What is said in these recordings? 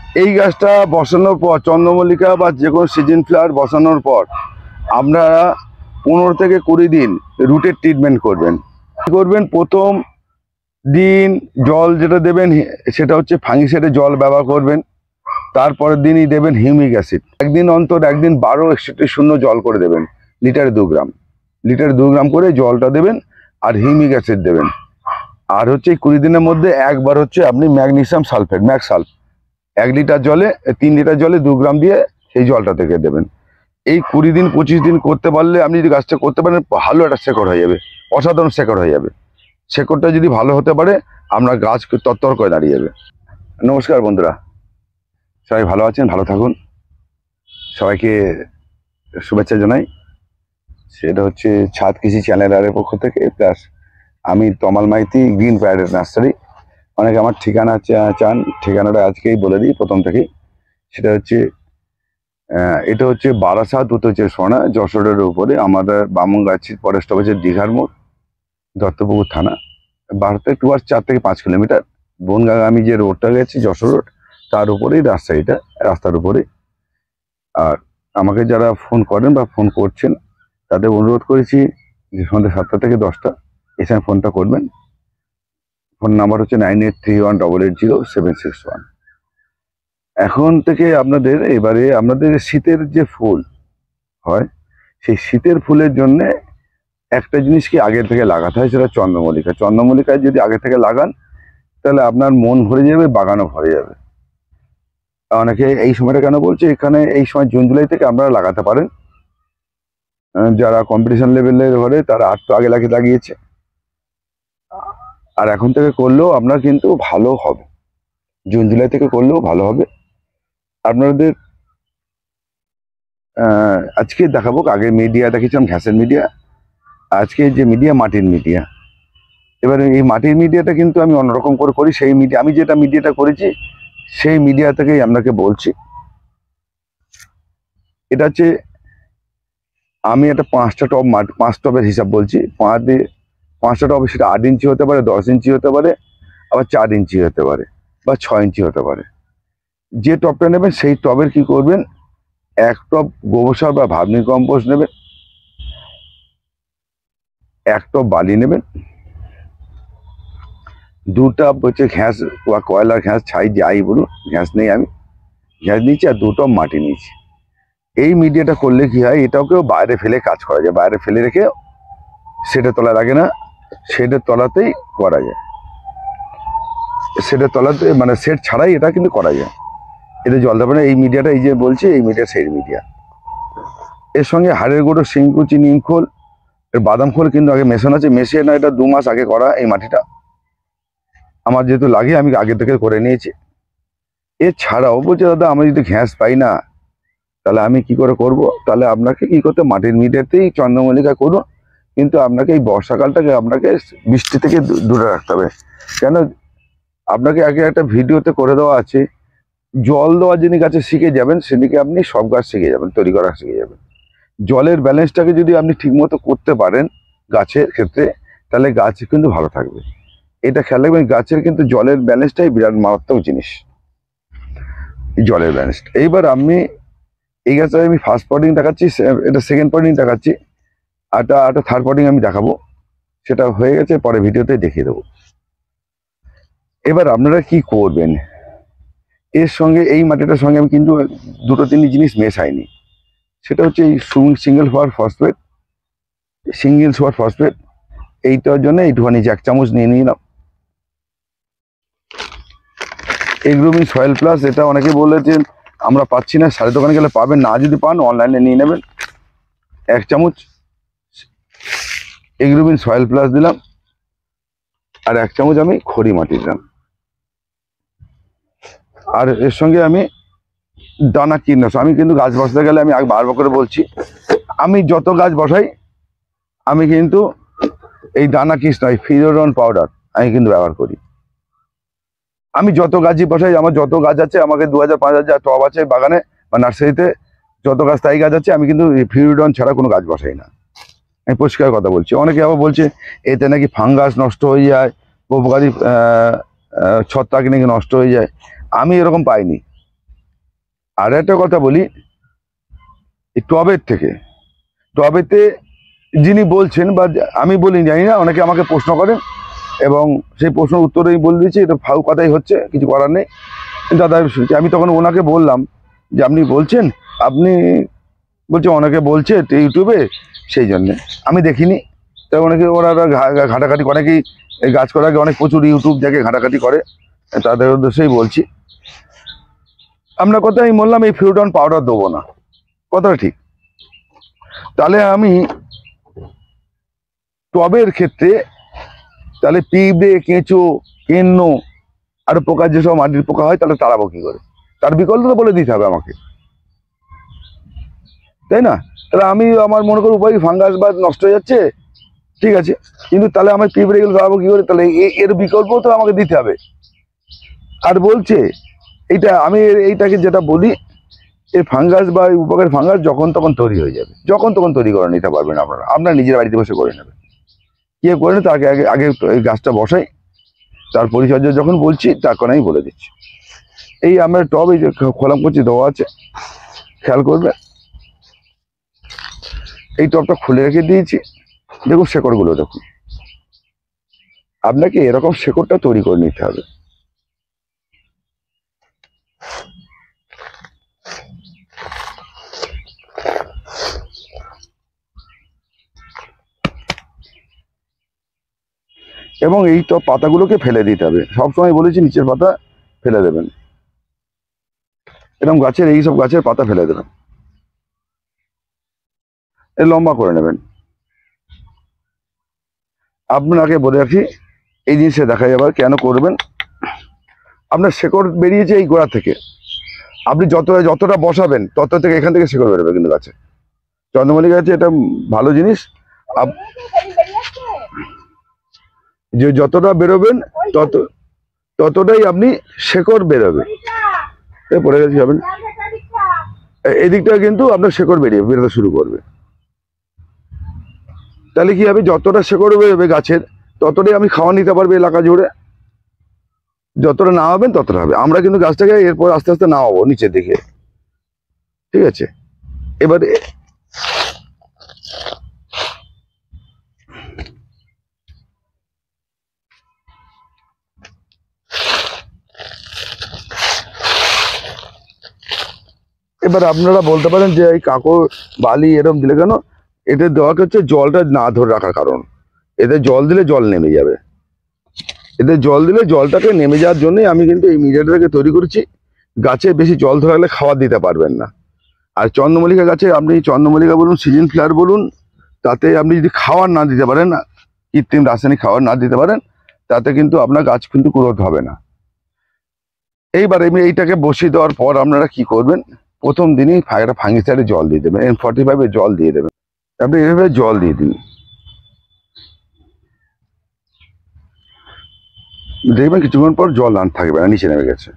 এই গাছটা বসানোর পর চন্দ্রমল্লিকা বা যে কোনো সিজন ফ্লাওয়ার বসানোর পর আপনারা 15 থেকে 20 দিন রুটের ট্রিটমেন্ট করবেন। প্রথম দিন জল যেটা দেবেন সেটা হচ্ছে ফাঙ্গিসাইডের জল ব্যবহার করবেন। তারপরের দিনই দেবেন হিউমিক অ্যাসিড। একদিন অন্তর একদিন 12 জল করে দেবেন, লিটারে 2 গ্রাম করে জলটা দেবেন আর হিউমিক অ্যাসিড দেবেন। আর হচ্ছে 20 দিনের মধ্যে একবার হচ্ছে আপনি ম্যাগনেসিয়াম সালফেট ম্যাক্সাল 1 লিটার জলে 3 লিটার জলে 2 গ্রাম দিয়ে সেই জলটা থেকে দেবেন। এই 20 দিন 25 দিন করতে পারলে আপনি যদি গাছটা করতে পারেন ভালো একটা শেকড় হয়ে যাবে, অসাধারণ শেকড় হয়ে যাবে। শেকড়টা যদি ভালো হতে পারে আপনার গাছ তরতর করে দাঁড়িয়ে যাবে। নমস্কার বন্ধুরা, সবাই ভালো আছেন, ভালো থাকুন। সবাইকে শুভেচ্ছা জানাই। সেটা হচ্ছে ছাদ কৃষি চ্যানেলের পক্ষ থেকে, প্লাস আমি Tamal Maiti, green paradise nursery. অনেকে আমার ঠিকানা চান, ঠিকানাটা আজকেই বলে দিই প্রথম থেকেই। সেটা হচ্ছে এটা হচ্ছে বারাসাত, উত্তর চব্বিশ পরগনা, যশোরের উপরে। আমাদের বামুনগাছি ফরেস্ট অফিসের দীঘার মোড়, দত্তপুকুর থানা। ভারত থেকে 4 থেকে 5 কিলোমিটার। বনগাগামী যে রোডটা গেছে যশোর রোড, তার উপরেই রাস্তাটা, রাস্তার উপরে। আর আমাকে যারা ফোন করেন বা ফোন করছেন তাদের অনুরোধ করেছি যে সন্ধ্যা 7টা থেকে 10টা এই সময় ফোনটা করবেন। ফোন নাম্বার হচ্ছে 9831880761। এখন থেকে এবারে আপনাদের শীতের যে ফুল হয়, সেই শীতের ফুলের জন্য একটা জিনিস কি আগে থেকে লাগাতে হয়, সেটা চন্দ্রমল্লিকা। চন্দ্রমল্লিকায় যদি আগে থেকে লাগান তাহলে আপনার মন ভরে যাবে, বাগানও ভরে যাবে। অনেকে এই সময়টা কেন বলছে, এখানে এই সময় জুন জুলাই থেকে আপনারা লাগাতে পারেন। যারা কম্পিটিশন লেভেলের ঘরে তারা আর তো আগে লাগিয়েছে, আর এখন থেকে করলেও আপনার কিন্তু ভালো হবে। জুন জুলাই থেকে করলেও ভালো হবে আপনাদের। আজকে দেখাবো, আগে মিডিয়া দেখেছিলাম ঘাসের মিডিয়া, আজকে যে মিডিয়া মাটির মিডিয়া। এবারে এই মাটির মিডিয়াটা কিন্তু আমি অন্যরকম করে করি। সেই মিডিয়া, আমি যেটা মিডিয়াটা করেছি সেই মিডিয়া থেকেই আপনাকে বলছি। এটা হচ্ছে আমি একটা 5টা টব, 5 টবের হিসাব বলছি। 5টা টব, সেটা 8 ইঞ্চি হতে পারে, 10 ইঞ্চি হতে পারে, আবার 4 ইঞ্চি হতে পারে, বা 6 ইঞ্চি হতে পারে। যে টবটা নেবেন সেই টবের কি করবেন, 1 টব গোবর সার বা ভার্মি কম্পোস্ট নেবেন, 1 টব বালি নেবেন, 2 টব হচ্ছে ঘাস বা কয়লার ঘাস, ছাই যাই বলুন, ঘাস নেই, আমি ঘাস নিয়েছি, আর 2 টব মাটি নিয়েছি। এই মিডিয়াটা করলে কি হয়, এটাকেও বাইরে ফেলে কাজ করা যায়। বাইরে ফেলে রেখে সেটা তলা লাগে না, শেডের তলাতেই করা যায়। শেডের তলাতে মানে শেড ছাড়াই এটা কিন্তু করা যায়। এতে জল দেবে না। এই মিডিয়াটা, এই যে বলছি, এই মিডিয়া সেই মিডিয়া। এর সঙ্গে হাড়ের গুঁড়ো, শিংকুচি, নিমখোল, বাদাম খোল কিন্তু আগে মেশানো আছে। মেশিয়ে না, এটা 2 মাস আগে করা। এই মাটিটা আমার যেহেতু লাগে, আমি আগে থেকে করে নিয়েছি। এছাড়াও বলছে, দাদা আমি যদি ঘ্যাস পাই না তাহলে আমি কি করে করব? তাহলে আপনাকে কি করতে, মাটির মিডিয়াতেই চন্দ্রমল্লিকা করুন। কিন্তু আপনাকে এই বর্ষাকালটাকে আপনাকে বৃষ্টি থেকে দূরে রাখতে হবে। কেন, আপনাকে আগে একটা ভিডিওতে করে দেওয়া আছে, জল দেওয়া যিনি গাছে শিখে যাবেন সেদিকে আপনি সব গাছ শিখে যাবেন, তৈরি করা শিখে যাবেন। জলের ব্যালেন্সটাকে যদি আপনি ঠিকমতো করতে পারেন গাছের ক্ষেত্রে, তাহলে গাছ কিন্তু ভালো থাকবে। এটা খেয়াল রাখবেন, গাছের কিন্তু জলের ব্যালেন্সটাই বিরাট মারাত্মক জিনিস, জলের ব্যালেন্স। এইবার আমি এই গাছটা আমি ফার্স্ট পটিং দেখাচ্ছি, এটা সেকেন্ড পটিং দেখাচ্ছি, আর একটা থার্ড পটিং আমি দেখাবো। সেটা হয়ে গেছে, পরে ভিডিওতে দেখিয়ে দেবো। এবার আপনারা কি করবেন, এর সঙ্গে এই মাটিটার সঙ্গে আমি কিন্তু 2-3 জিনিস মেশাইনি। সেটা হচ্ছে এই সিঙ্গেল সুপার ফসফেট। এইটার জন্য এইটুখানি 1 চামচ নিয়ে নিলাম। এগ্রোমিন সয়েল প্লাস, এটা অনেকে বলেছেন আমরা পাচ্ছি না, সারের দোকানে গেলে পাবেন না, যদি পান অনলাইনে নিয়ে নেবেন। 1 চামচ এগ্রোমিন সয়েল প্লাস দিলাম, আর 1 চামচ আমি খড়ি মাটি দিলাম। আর এর সঙ্গে আমি দানা কীটনাশক। আমি কিন্তু গাছ বসাতে গেলে আমি বারবার করে বলছি, আমি যত গাছ বসাই আমি কিন্তু এই দানা কীটনাশক ফিরোডন পাউডার আমি কিন্তু ব্যবহার করি। আমি যত গাছই বসাই, আমার যত গাছ আছে, আমাকে 2000-5000 টব আছে বাগানে বা নার্সারিতে, যত গাছ তাই গাছ আছে, আমি কিন্তু ফিরোডন ছাড়া কোনো গাছ বসাই না। আমি পরিষ্কার কথা বলছি। অনেকে আবার বলছে এতে নাকি ফাঙ্গাস নষ্ট হয়ে যায়, উপকারী ছত্রাক নাকি নষ্ট হয়ে যায়। আমি এরকম পাইনি। আর একটা কথা বলি, এই টবেতে যিনি বলছেন বা আমি বলি জানি না, অনেকে আমাকে প্রশ্ন করেন এবং সেই প্রশ্নের উত্তরে আমি বলে দিচ্ছি এটা ফাউ কথাই হচ্ছে, কিছু করার নেই। দাদা শুনছি, আমি তখন ওনাকে বললাম যে আপনি বলছেন, আপনি বলছে অনেকে বলছে ইউটিউবে, সেই জন্যে আমি দেখিনি। তা অনেকে ওরা ঘাটাঘাটি, অনেকেই এই গাছ করার আগে অনেক প্রচুর ইউটিউব দেখে ঘাটাঘাটি করে, তাদের উদ্দেশ্যেই বলছি। আমরা কথা আমি বললাম এই ফিউটন পাউডার দেবো না, কথাটা ঠিক। তাহলে আমি টবের ক্ষেত্রে তাহলে পিঁপড়ে, কেঁচো, কেন্ন আর পোকা, যেসব মাটির পোকা হয়, তাহলে তাড়াবো কি করে? তার বিকল্প তো বলে দিতে হবে আমাকে, তাই না? তাহলে আমি আমার মনে করি উপায় ফাঙ্গাস বা নষ্ট হয়ে যাচ্ছে, ঠিক আছে, কিন্তু তাহলে আমার পিঁপড়ে গুলো তাড়াবো কি করে? তাহলে এর বিকল্প তো আমাকে দিতে হবে। আর বলছে এইটা, আমি এইটাকে যেটা বলি, এই ফাঙ্গাস বা উপকার ফাঙ্গাস যখন তখন তৈরি হয়ে যাবে, যখন তখন তৈরি করে নিতে পারবেন আপনারা, আপনার নিজের বাড়িতে বসে করে নেবেন। কে করে নেবে তাকে আগে আগে এই গাছটা বসাই, তার পরিচর্যা যখন বলছি তখন আমি বলে দিচ্ছি। এই আমরা টব এই যে খোলাম করছি দেওয়া আছে, খেয়াল করবে, এই টবটা খুলে রেখে দিয়েছি। দেখুন শেকড়গুলো দেখুন, আপনাকে এরকম শেকড়টা তৈরি করে নিতে হবে। এবং এই টব পাতাগুলোকে ফেলে দিতে হবে, সবসময় বলেছি নিচের পাতা ফেলে দেবেন, এরকম গাছের এইসব গাছের পাতা ফেলে দেবেন, এ লম্বা করে নেবেন। আপনাকে বলে রাখি, এই জিনিসটা দেখা যাবে কেন করবেন, আপনার শেকড় বেরিয়েছে এই গোড়া থেকে, আপনি যতটা বসাবেন তত থেকে এখান থেকে শেকড় বেরোবে কিন্তু গাছে, চন্দ্রমল্লিকা গাছে এটা ভালো জিনিস। যে যতটা বেরোবেন ততটাই আপনি শেকড় বেরোবে। পড়ে গেছি হবেন, এদিকটা কিন্তু আপনার শেকড় বেরোতে শুরু করবে। তাহলে কি হবে, যতটা শেকড় বেরোবে গাছের ততটাই আমি খাওয়া নিতে পারবে এলাকা জুড়ে, যতটা নামাবেন ততটা হবে। আমরা কিন্তু গাছটাকে এরপর আস্তে আস্তে নামাবো নিচের দিকে, ঠিক আছে। এবার আপনারা বলতে পারেন যে এই কাকর বালি এরকম দিলে কেন, এতে দেওয়া হচ্ছে জলটা না ধরে রাখার কারণ, এতে জল দিলে জল নেমে যাবে, এতে জল দিলে জলটাকে নেমে যাওয়ার জন্যই আমি কিন্তু এই মিডিয়াটাকে তৈরি করেছি। গাছে বেশি জল ধরে রাখলে খাবার দিতে পারবেন না। আর চন্দ্রমল্লিকা গাছে আপনি চন্দ্রমল্লিকা বলুন, সিজন ফ্লাওয়ার বলুন, তাতে আপনি যদি খাবার না দিতে পারেন, কৃত্রিম রাসায়নিক খাবার না দিতে পারেন, তাতে কিন্তু আপনার গাছ কিন্তু গ্রোথ হবে না। এইবার আমি এইটাকে বসিয়ে দেওয়ার পর আপনারা কি করবেন, প্রথম দিনই একটা ফাঙ্গিসাইডে জল দিয়ে দেবেন, M45 জল দিয়ে দেবেন। আপনি এভাবে জল দিয়ে দিন, দেখবেন কিছুক্ষণ পর জল আর থাকবে না, নিচে নেমে গেছে।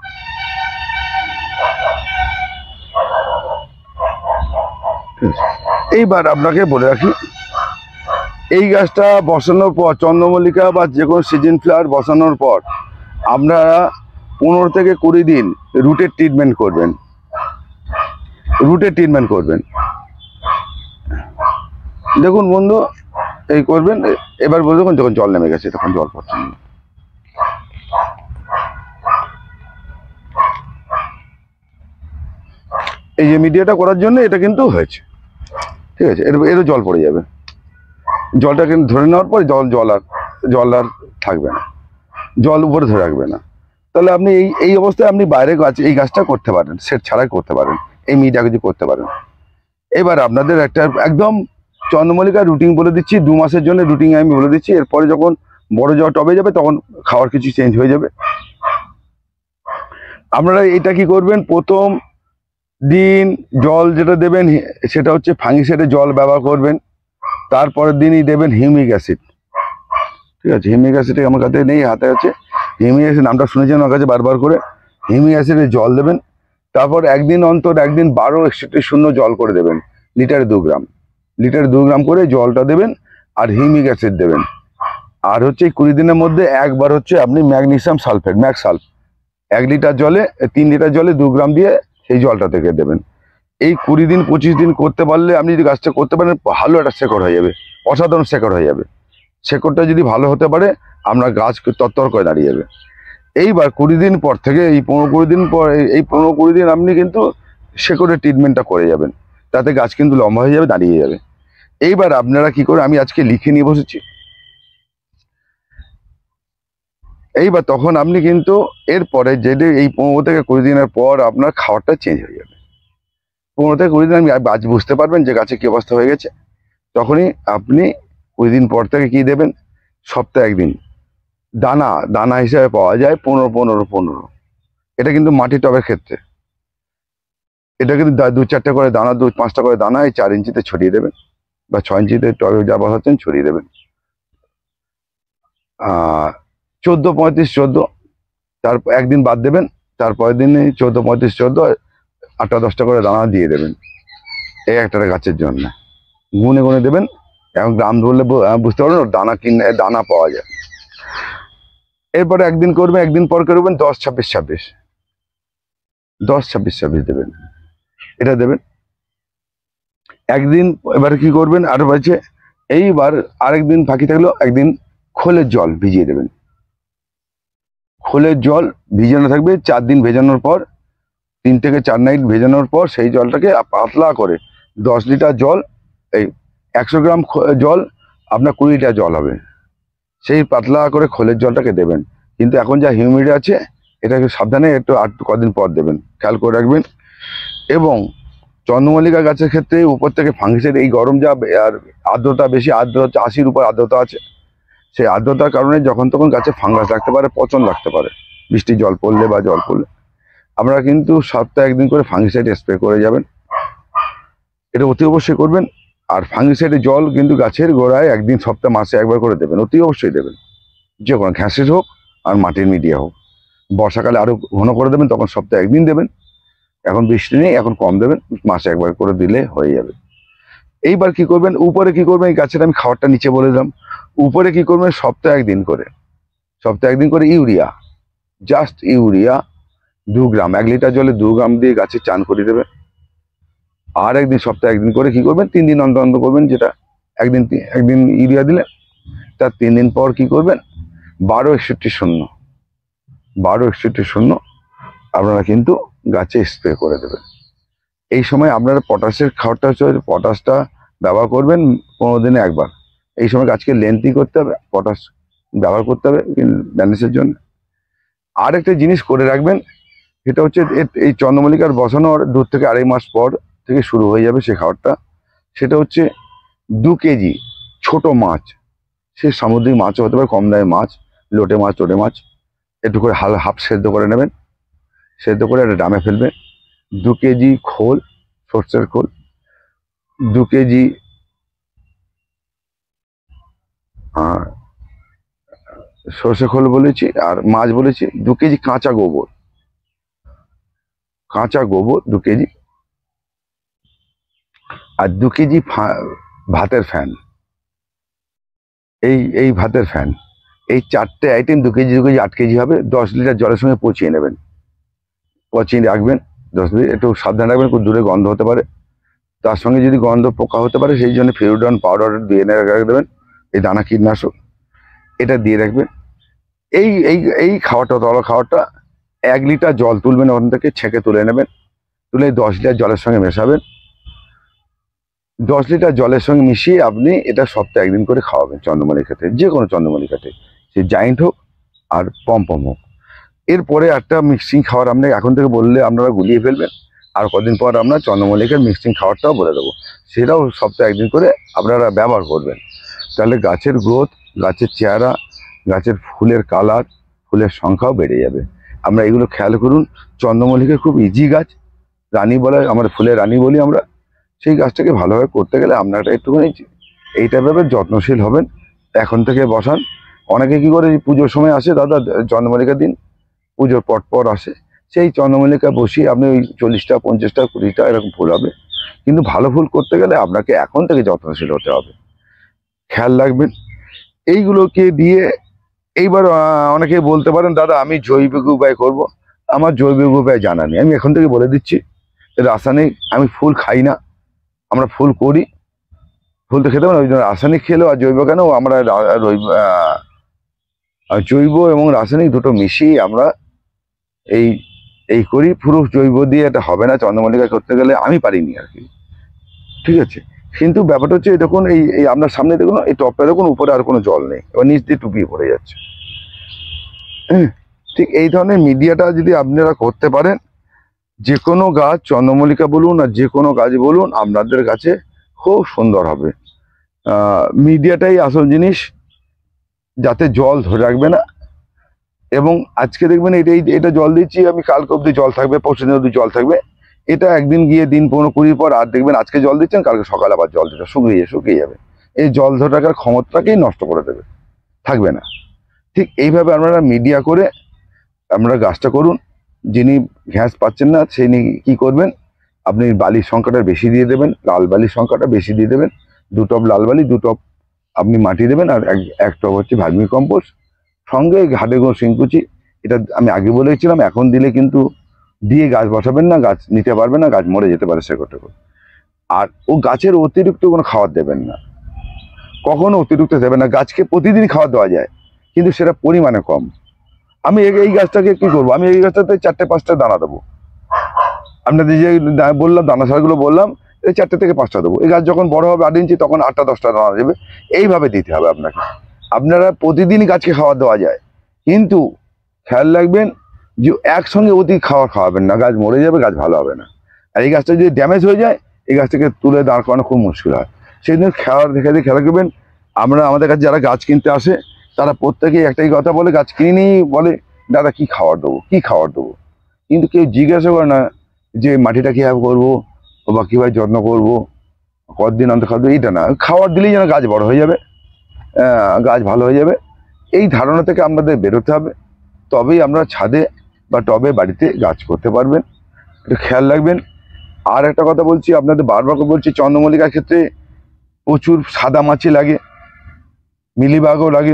এইবার আপনাকে বলে রাখি, এই গাছটা বসানোর পর, চন্দ্রমল্লিকা বা যে কোনো সিজন ফ্লাওয়ার বসানোর পর আপনারা 15 থেকে 20 দিন রুটের ট্রিটমেন্ট করবেন। দেখুন বন্ধু, এই করবেন। এবার দেখুন যখন জল নেমে গেছে তখন জল পড়ছে, এই যে মিডিয়াটা করার জন্য এটা কিন্তু হয়েছে, ঠিক আছে। এরও জল পড়ে যাবে, জলটা কিন্তু ধরে নেওয়ার পর জল আর থাকবে না, জল উপরে ধরে রাখবে না। তাহলে আপনি এই অবস্থায় আপনি বাইরে গাছ এই গাছটা করতে পারেন, সেট ছাড়াই করতে পারেন, এই মিডিয়া কিছু করতে পারেন। এবার আপনাদের একটা একদম চন্দ্রমল্লিকা রুটিন বলে দিচ্ছি, 2 মাসের জন্য রুটিন আমি বলে দিচ্ছি। এরপরে যখন বড় যাওয়া টবে যাবে তখন খাওয়ার কিছু চেঞ্জ হয়ে যাবে। আপনারা এটা কি করবেন, প্রথম দিন জল যেটা দেবেন সেটা হচ্ছে ফাঙ্গিসাইডের জল ব্যবহার করবেন। তারপরের দিনই দেবেন হিউমিক অ্যাসিড, ঠিক আছে। হিউমিক অ্যাসিড আমার কাছে নেই, হাতে আছে। হিউমিক অ্যাসিড নামটা শুনেছেন আমার কাছে বারবার করে, হিউমিক অ্যাসিডের জল দেবেন। তারপর একদিন অন্তর একদিন 12 জল করে দেবেন, লিটারে 2 গ্রাম, লিটারে 2 গ্রাম করে জলটা দেবেন আর হিউমিক অ্যাসিড দেবেন। আর হচ্ছে 20 দিনের মধ্যে একবার হচ্ছে আপনি ম্যাগনেসিয়াম সালফেট, ম্যাক্সাল্ফ 1 লিটার জলে 3 লিটার জলে 2 গ্রাম দিয়ে সেই জলটা থেকে দেবেন। এই 20 দিন 25 দিন করতে পারলে আপনি যদি গাছটা করতে পারেন, ভালো একটা শেকড় হয়ে যাবে, অসাধারণ শেকড় হয়ে যাবে। শেকড়টা যদি ভালো হতে পারে আপনার গাছ তরতর করে দাঁড়িয়ে যাবে। এইবার 20 দিন পর থেকে এই 15-20 দিন পর, এই 15-20 দিন আপনি কিন্তু শেকড়ের ট্রিটমেন্টটা করে যাবেন, তাতে গাছ কিন্তু লম্বা হয়ে যাবে, দাঁড়িয়ে যাবে। এইবার আপনারা কি করে, আমি আজকে লিখে নিয়ে বসেছি। এইবার তখন আপনি কিন্তু এরপরে যেটা এই 15 থেকে 20 দিনের পর আপনার খাবারটা চেঞ্জ হয়ে যাবে। 15 থেকে 20 দিন আমি গাছ বুঝতে পারবেন যে গাছে কি অবস্থা হয়ে গেছে। তখনই আপনি 20 দিন পর থেকে কি দেবেন, সপ্তাহে একদিন দানা, দানা হিসাবে পাওয়া যায় 15-15-15। এটা কিন্তু মাটি টবের ক্ষেত্রে, এটা কিন্তু 2-4টা করে দানা, 2-5টা করে দানা এই 4 ইঞ্চিতে ছড়িয়ে দেবেন, বা 6 ইঞ্চিতে টবে যা বসাচ্ছেন ছড়িয়ে দেবেন। 14-35-14, তার একদিন বাদ দেবেন, তারপরের দিনে 14-35-14 8টা-10টা করে দানা দিয়ে দেবেন এই একটা গাছের জন্য। গুনে গুনে দেবেন, এখন গ্রাম ধরলে বুঝতে পারবেন ওর দানা কিনে দানা পাওয়া যায়। এরপরে একদিন করবেন, একদিন পর করবেন 10-26-26, 10-26-26 দেবেন, এটা দেবেন একদিন। এবার কি করবেন, আরো বলছে এইবার আরেকদিন ফাঁকি থাকলো, একদিন খোলের জল ভিজিয়ে দেবেন। খোলের জল ভিজানো থাকবে 4 দিন, ভেজানোর পর 3 থেকে 4 নাইট ভেজানোর পর সেই জলটাকে পাতলা করে 10 লিটার জল, এই 100 গ্রাম জল আপনার 20 লিটার জল হবে, সেই পাতলা করে খোলের জলটাকে দেবেন। কিন্তু এখন যা হিউমিডিটি আছে, এটাকে সাবধানে একটু কদিন পর দেবেন, খেয়াল করে রাখবেন। এবং চন্দ্রমল্লিকা গাছের ক্ষেত্রে উপর থেকে ফাঙ্গিসাইড, এই গরম যা আর আর্দ্রতা বেশি, আর্দ্রতা 80-র উপর আর্দ্রতা আছে, সেই আর্দ্রতার কারণে যখন তখন গাছে ফাঙ্গাস লাগতে পারে, পচন লাগতে পারে, বৃষ্টি জল পড়লে বা জল পড়লে। আপনারা কিন্তু সপ্তাহে একদিন করে ফাঙ্গিসাইড স্প্রে করে যাবেন, এটা অতি অবশ্যই করবেন। আর ফাঙ্গিসাইডের জল কিন্তু গাছের গোড়ায় একদিন সপ্তাহে মাসে একবার করে দেবেন, অতি অবশ্যই দেবেন, যে কোনো ঘাসের হোক আর মাটির মিডিয়া হোক। বর্ষাকালে আরো ঘন করে দেবেন, তখন সপ্তাহে একদিন দেবেন। এখন বৃষ্টি নেই, এখন কম দেবেন, মাসে একবার করে দিলে হয়ে যাবে। এইবার কি করবেন, উপরে কি করবেন, এই গাছের আমি খাবারটা নিচে বলে দিলাম। উপরে কি করবেন, সপ্তাহে একদিন করে, সপ্তাহে একদিন করে urea, just urea 2 gram, 1 litre জলে 2 গ্রাম দিয়ে গাছে চান করে দেবে। আর একদিন সপ্তাহে একদিন করে কি করবেন, 3 দিন অন্তর অন্তর করবেন, যেটা একদিন ইউরিয়া দিলেন, তার 3 দিন পর কি করবেন, 12-61-0, 12-61-0 আপনারা কিন্তু গাছে স্প্রে করে দেবেন। এই সময় আপনারা পটাশের খাবারটা হচ্ছে, পটাশটা ব্যবহার করবেন 15 দিনে একবার। এই সময় গাছকে লেন্থি করতে হবে, পটাশ ব্যবহার করতে হবে ব্যালেন্সের জন্য। আর একটা জিনিস করে রাখবেন, সেটা হচ্ছে এই চন্দ্রমল্লিকার বসানোর 2 থেকে 2.5 মাস পর থেকে শুরু হয়ে যাবে সেই খাবারটা। সেটা হচ্ছে 2 কেজি ছোট মাছ, সে সামুদ্রিক মাছও হতে পারে, কম দামে মাছ, লোটে মাছ, টোটে মাছ, একটু করে হাফ সেদ্ধ করে নেবেন, সেদ্ধ করে একটা ড্রামে ফেলবেন। 2 কেজি খোল, সর্ষের খোল, 2 কেজি সর্ষে খোল বলেছি, আর মাছ বলেছি 2 কেজি কাঁচা গোবর, 2 কেজি, আর 2 কেজি ভাতের ফ্যান, এই ভাতের ফ্যান, এই 4টে আইটেম 2 কেজি 2 কেজি 8 কেজি হবে। 10 লিটার জলের সঙ্গে পচিয়ে নেবেন, পচিয়ে রাখবেন 10 মিনিট। একটু সাবধান রাখবেন, খুব দূরে গন্ধ হতে পারে, তার সঙ্গে যদি গন্ধ পোকা হতে পারে, সেই জন্য ফিউরোডন পাউডার দিয়ে রেখে দেবেন, এই দানা কীটনাশক এটা দিয়ে রাখবেন। এই এই এই খাওয়াটা, তরল খাওয়াটা 1 লিটার জল তুলবেন, ওখান থেকে ছেঁকে তুলে নেবেন, তুলে 10 লিটার জলের সঙ্গে মেশাবেন। 10 লিটার জলের সঙ্গে মিশিয়ে আপনি এটা সপ্তাহে একদিন করে খাওয়াবেন চন্দ্রমল্লিকাতে, যে কোনো চন্দ্রমল্লিকাতে, সে জায়েন্ট হোক আর পম হোক। এরপরে একটা মিক্সিং খাবার আপনি এখন থেকে বললে আপনারা গুলিয়ে ফেলবেন, আর কদিন পর আমরা চন্দ্রমল্লিকার মিক্সিং খাবারটাও বলে দেবো, সেটাও সপ্তাহে একদিন করে আপনারা ব্যবহার করবেন। তাহলে গাছের গ্রোথ, গাছের চেহারা, গাছের ফুলের কালার, ফুলের সংখ্যাও বেড়ে যাবে। আমরা এগুলো খেয়াল করুন। চন্দ্রমল্লিকা খুব ইজি গাছ, রানী বলা, আমার ফুলের রানী বলি আমরা। সেই গাছটাকে ভালোভাবে করতে গেলে আপনারা একটুখানি এইটা ভেবে যত্নশীল হবেন, এখন থেকে বসান। অনেকে কি করে, পুজোর সময় আসে, দাদা চন্দ্রমল্লিকা দিন, পুজোর পর আসে, সেই চন্দ্রমল্লিকা বসিয়ে আপনি ওই 40টা 50টা 20টা এরকম ফুল হবে। কিন্তু ভালো ফুল করতে গেলে আপনাকে এখন থেকে যত্নশীল হতে হবে, খেয়াল রাখবেন এইগুলোকে দিয়ে। এইবার অনেকে বলতে পারেন, দাদা আমি জৈবিক উপায় করব, আমার জৈবিক উপায় জানা নেই। আমি এখন থেকে বলে দিচ্ছি, রাসায়নিক আমি ফুল খাই না, আমরা ফুল করি, ফুল তো খেতে পারি না, ওই জন্য রাসায়নিক খেলেও আর জৈব কেন আমরা জৈব এবং রাসায়নিক দুটো মিশিয়ে আমরা এই এই করি। পুরো জৈব দিয়ে এটা হবে না, চন্দ্রমল্লিকা করতে গেলে আমি পারিনি আর কি, ঠিক আছে। কিন্তু ব্যাপারটা হচ্ছে দেখুন এই এই আপনার সামনে দেখুন এই টপটা দেখুন, উপরে আর কোনো জল নেই, এবার নিচ দিয়ে টুপিয়ে পড়ে যাচ্ছে। হ্যাঁ, ঠিক এই ধরনের মিডিয়াটা যদি আপনারা করতে পারেন, যে কোনো গাছ চন্দ্রমল্লিকা বলুন আর যে কোনো গাছ বলুন আপনাদের কাছে খুব সুন্দর হবে। মিডিয়াটাই আসল জিনিস, যাতে জল ধরে রাখবে না। এবং আজকে দেখবেন এটা জল দিচ্ছি আমি, কালকে অব্দি জল থাকবে, পরশু দিন অব্দি জল থাকবে। এটা একদিন গিয়ে দিন 15-20 পর আর দেখবেন আজকে জল দিচ্ছেন, কালকে সকালে আবার জল দিতে শুকিয়ে যাবে। এই জল ধরে রাখার ক্ষমতাকেই নষ্ট করে দেবে, থাকবে না। ঠিক এইভাবে আপনারা মিডিয়া করে আপনারা গাছটা করুন। যিনি ঘ্যাস পাচ্ছেন না তিনি কি করবেন, আপনি বালির সংখ্যাটা বেশি দিয়ে দেবেন, লাল বালির সংখ্যাটা বেশি দিয়ে দেবেন। 2 টব লাল বালি, 2 টব আপনি মাটি দেবেন, আর 1 টব হচ্ছে ভার্মি কম্পোস্ট, সঙ্গে ঘাটে গুঁড়ো শিংকুচি। এটা আমি আগে বলেছিলাম, এখন দিলে কিন্তু দিয়ে গাছ বসাবেন না, গাছ নিতে পারবে না, গাছ মরে যেতে পারে শেকড়। আর ও গাছের অতিরিক্ত কোনো খাবার দেবেন না, কখনো অতিরিক্ত দেবেন না। গাছকে প্রতিদিন খাবার দেওয়া যায়, কিন্তু সেটা পরিমাণে কম। আমি এই গাছটাকে কি করবো, আমি এই গাছটাতে 4-5টা দানা দেবো। আপনাদের যে বললাম দানা সারগুলো বললাম, এই 4 থেকে 5টা দেবো। এই গাছ যখন বড় হবে 8 ইঞ্চি, তখন 8-10টা দানা দেবে। এইভাবে দিতে হবে আপনাকে। আপনারা প্রতিদিনই গাছকে খাবার দেওয়া যায়, কিন্তু খেয়াল রাখবেন যে একসঙ্গে অতি খাবার খাওয়াবেন না, গাছ মরে যাবে, গাছ ভালো হবে না। আর এই গাছটা যদি ড্যামেজ হয়ে যায়, এই গাছটাকে তুলে দাঁড় করানো খুব মুশকিল হয়। সেই জন্য খেয়াল রাখবেন। আমরা আমাদের কাছে যারা গাছ কিনতে আসে, তারা প্রত্যেকেই একটাই কথা বলে, গাছ কিনে নিয়েই বলে দাদা কি খাবার দেবো, কি খাবার দেবো। কিন্তু কেউ জিজ্ঞাসা করে না যে মাটিটা কীভাবে করবো বা কীভাবে যত্ন করবো, কতদিন অন্তর খাদ্য, এইটা না। খাবার দিলেই যেন গাছ বড় হয়ে যাবে, গাছ ভালো হয়ে যাবে, এই ধারণা থেকে আমাদের বেরোতে হবে। তবেই আমরা ছাদে বা টবে বাড়িতে গাছ করতে পারবেন। এটা খেয়াল রাখবেন। আর একটা কথা বলছি আপনাদের, বারবার করে বলছি, চন্দ্রমল্লিকার ক্ষেত্রে প্রচুর সাদা মাছি লাগে, মিলিবাগও লাগে।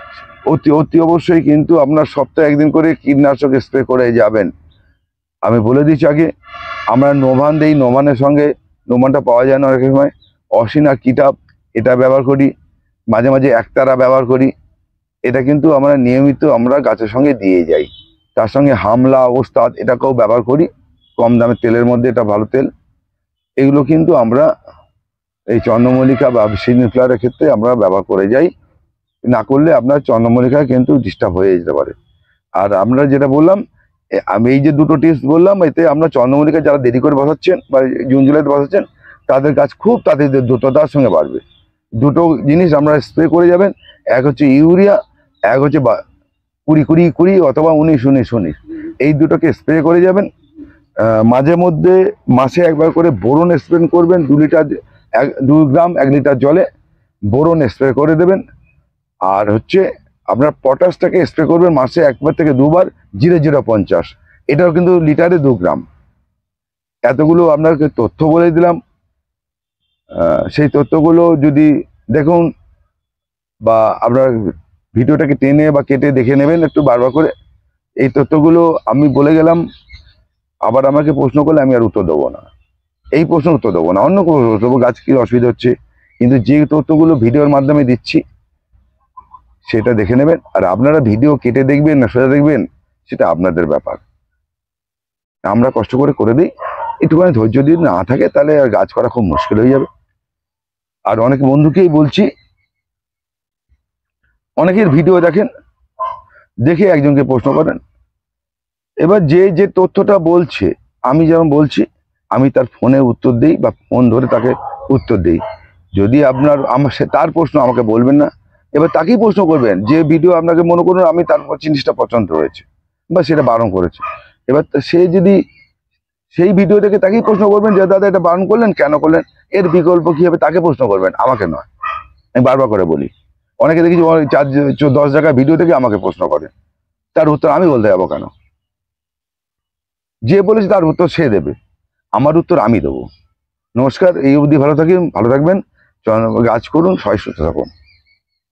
অতি অবশ্যই কিন্তু আপনার সপ্তাহে 1 দিন করে কীটনাশক স্প্রে করে যাবেন। আমি বলে দিচ্ছি আগে, আমরা নোভান দিই, নোভানের সঙ্গে, নোভানটা পাওয়া যায় না অনেক সময়, অসিন আর কিটাপ এটা ব্যবহার করি, মাঝে মাঝে একতারা ব্যবহার করি। এটা কিন্তু আমরা নিয়মিত আমরা গাছের সঙ্গে দিয়ে যাই। তার সঙ্গে হামলা, ওস্তাদ এটাকেও ব্যবহার করি, কম দামের তেলের মধ্যে, এটা ভালো তেল। এগুলো কিন্তু আমরা এই চন্দ্রমল্লিকা বা সিজন ফ্লাওয়ারের ক্ষেত্রে আমরা ব্যবহার করে যাই। না করলে আপনার চন্দ্রমল্লিকা কিন্তু ডিস্টার্ব হয়ে যেতে পারে। আর আমরা যেটা বললাম, আমি এই যে 2টো টিপস বললাম, এতে আমরা চন্দ্রমল্লিকা যারা দেরি করে বসাচ্ছেন বা জুন জুলাইতে বসাচ্ছেন, তাদের গাছ খুব তাড়াতাড়ি দ্রুততার সঙ্গে বাড়বে। 2টো জিনিস আমরা স্প্রে করে যাবেন, এক হচ্ছে ইউরিয়া, এক হচ্ছে 20-20-20 অথবা 19-19-19, এই দুটোকে স্প্রে করে যাবেন। মাঝে মধ্যে মাসে একবার করে বোরন স্প্রে করবেন, 2 গ্রাম 1 লিটার জলে বোরন স্প্রে করে দেবেন। আর হচ্ছে আপনার পটাশটাকে স্প্রে করবেন মাসে 1বার থেকে 2বার, 0-0-50, এটাও কিন্তু লিটারে 2 গ্রাম। এতগুলো আপনাকে তথ্য বলে দিলাম। সেই তথ্যগুলো যদি দেখুন বা আপনার ভিডিওটাকে টেনে বা কেটে দেখে নেবেন একটু বারবার করে। এই তথ্যগুলো আমি বলে গেলাম, আবার আমাকে প্রশ্ন করলে আমি আর উত্তর দেবো না, এই প্রশ্ন উত্তর দেবো না, অন্য কোনো উত্তর দেবো, গাছ কি অসুবিধা হচ্ছে। কিন্তু যে তথ্যগুলো ভিডিওর মাধ্যমে দিচ্ছি সেটা দেখে নেবেন। আর আপনারা ভিডিও কেটে দেখবেন না সোজা দেখবেন, সেটা আপনাদের ব্যাপার। আমরা কষ্ট করে দিই, একটুখানি ধৈর্য যদি না থাকে তাহলে আর গাছ করা খুব মুশকিল হয়ে যাবে। আর অনেক বন্ধুকেই বলছি, অনেকের ভিডিও দেখেন, দেখে একজনকে প্রশ্ন করেন। এবার যে তথ্যটা বলছে, আমি যেমন বলছি, আমি তার ফোনে উত্তর দিই বা ফোন ধরে তাকে উত্তর দিই। যদি তার প্রশ্ন আমাকে বলবেন না, এবার তাকেই প্রশ্ন করবেন যে ভিডিও আপনাকে মনে করুন আমি তার জিনিসটা পছন্দ হয়েছে বা সেটা বারণ করেছে। এবার সে যদি সেই ভিডিও দেখে তাকেই প্রশ্ন করবেন যে দাদা এটা বারণ করলেন কেন করলেন, এর বিকল্প কি হবে, তাকে প্রশ্ন করবেন, আমাকে নয়। আমি বারবার করে বলি, অনেকে দেখেছি 4-10 জায়গায় ভিডিও দেখে আমাকে প্রশ্ন করে, তার উত্তর আমি বলতে যাবো কেন? যে বলেছে তার উত্তর সে দেবে, আমার উত্তর আমি দেবো। নমস্কার, এই অবধি ভালো থাকবেন, গাছ করুন, সবাই সুস্থ থাকুন।